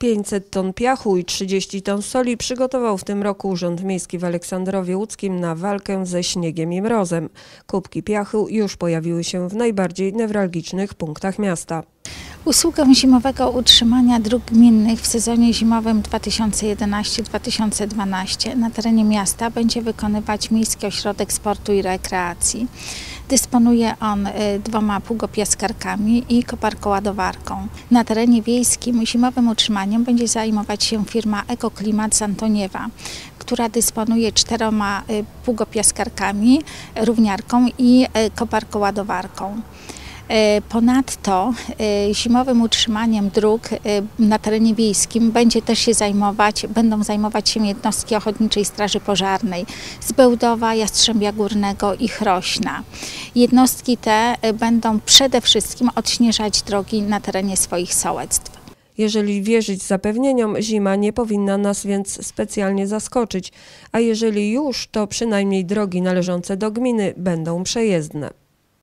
500 ton piachu i 30 ton soli przygotował w tym roku Urząd Miejski w Aleksandrowie Łódzkim na walkę ze śniegiem i mrozem. Kubki piachu już pojawiły się w najbardziej newralgicznych punktach miasta. Usługę zimowego utrzymania dróg gminnych w sezonie zimowym 2011-2012 na terenie miasta będzie wykonywać Miejski Ośrodek Sportu i Rekreacji. Dysponuje on 2 pługopiaskarkami i koparkoładowarką. Na terenie wiejskim zimowym utrzymaniem będzie zajmować się firma Ekoklimat z Antoniewa, która dysponuje 4 pługopiaskarkami, równiarką i koparkoładowarką. Ponadto zimowym utrzymaniem dróg na terenie wiejskim będą zajmować się jednostki Ochotniczej Straży Pożarnej z Bełdowa, Jastrzębia Górnego i Chrośna. Jednostki te będą przede wszystkim odśnieżać drogi na terenie swoich sołectw. Jeżeli wierzyć zapewnieniom, zima nie powinna nas więc specjalnie zaskoczyć, a jeżeli już, to przynajmniej drogi należące do gminy będą przejezdne.